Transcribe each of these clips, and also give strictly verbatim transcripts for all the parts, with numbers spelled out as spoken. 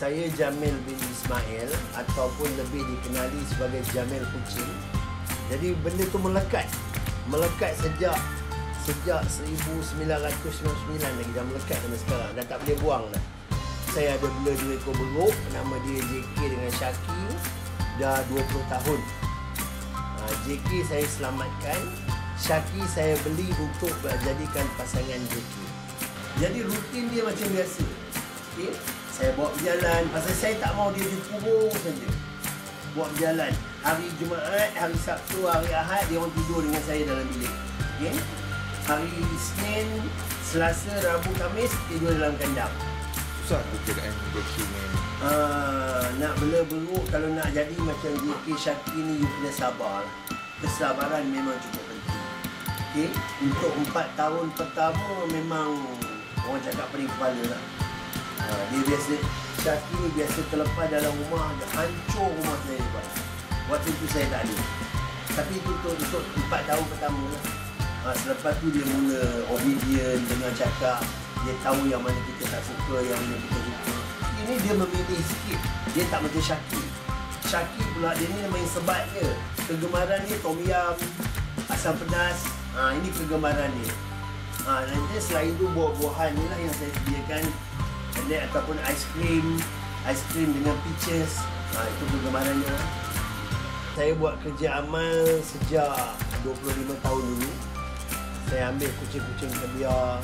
saya Jamil bin Ismail ataupun lebih dikenali sebagai Jamil Kucing. Jadi benda tu melekat. Melekat sejak sejak seribu sembilan ratus sembilan puluh sembilan lagi, dah melekat sampai sekarang. Dah tak boleh buang dah. Saya ada bela dua ekor beruk, nama dia J K dengan Shaki, dah dua puluh tahun. Ha, J K saya selamatkan, Shaki saya beli untuk jadikan pasangan J K. Jadi rutin dia macam biasa. Okay? Saya bawa berjalan, pasal saya tak mahu dia terkurung saja. Bawa berjalan. Hari Jumaat, hari Sabtu, hari Ahad, dia orang tidur dengan saya dalam bilik. Okay? Hari Isnin, Selasa, Rabu, Khamis, tidur dalam kandang. Susah tu keadaan Jackie ni. Uh, nak bela beruk, kalau nak jadi macam J K Shaki ni, you kena sabar. Kesabaran memang cukup penting. Okay? Untuk empat tahun pertama memang orang cakap pening kepala lah. Uh, dia biasa, Shaki ni biasa terlepas dalam rumah, hancur rumah saya lepas. Waktu tu saya tak ada. Tapi itu untuk, untuk empat tahun pertama lah. Uh, selepas tu dia mula obedient, dengar cakap. Dia tahu yang mana kita tak suka, yang mana kita suka. Ini dia memilih sikit. Dia tak macam Shaki. Shaki pula dia ni main sebat je. Kegemaran dia tom yum, asam pedas. Ha, ini kegemaran dia. Ha, nanti selain tu buah-buahan ni lah yang saya sediakan. And then, ataupun aiskrim. Aiskrim dengan peaches. Ha, itu kegemaran dia. Saya buat kerja amal sejak dua puluh lima tahun dulu. Saya ambil kucing-kucing kebiar.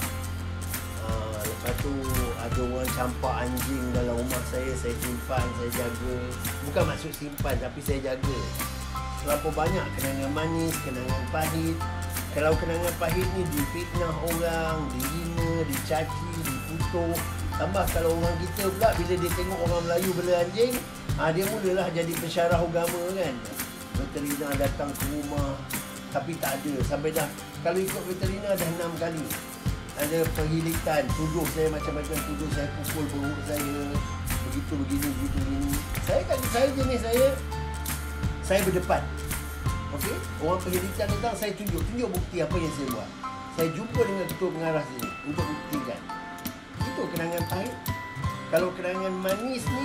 Uh, lepas tu ada orang campak anjing dalam rumah saya, saya simpan, saya jaga. Bukan maksud simpan, tapi saya jaga. Terlalu banyak kenangan manis, kenangan pahit. Kalau kenangan pahit ni difitnah orang, dihina, dicaci, dikutuk. Tambah kalau orang kita pula bila dia tengok orang Melayu bela anjing, ha, dia mulalah jadi pensyarah agama kan. Veterina datang ke rumah, tapi tak ada. Sampai dah, kalau ikut veterina dah enam kali. Ada penghilikan, tuduh saya macam-macam, tuduh saya pukul perut saya, begitu begini, begitu begini. Saya kan, saya jenis saya, saya berdepan. Okey, orang penghilikan datang, saya tunjuk, tunjuk bukti apa yang saya buat. Saya jumpa dengan ketua pengarah sini untuk buktikan. Itu kenangan pahit. Kalau kenangan manis ni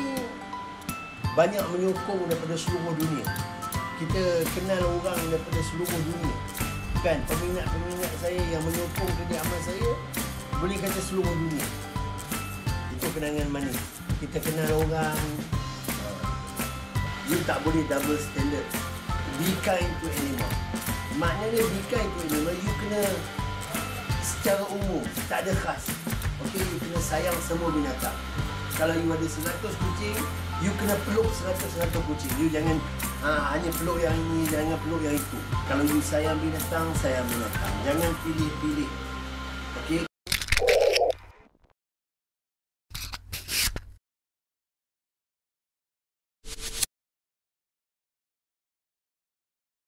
banyak menyokong daripada seluruh dunia. Kita kenal orang daripada seluruh dunia. Kan, peminat-peminat saya yang menyokong kerja amal saya, boleh kata seluruh dunia. Itu kenangan manis. Kita kenal orang. You tak boleh double standard. Be kind to animal. Maknanya be kind to animal, you kena secara umum, tak ada khas. Okay, you kena sayang semua binatang. Kalau you ada seratus kucing, you kena peluk seratus-seratus kucing. You jangan ha, hanya peluk yang ini, jangan peluk yang itu. Kalau you sayang binatang, sayang binatang. Jangan pilih-pilih. Okay,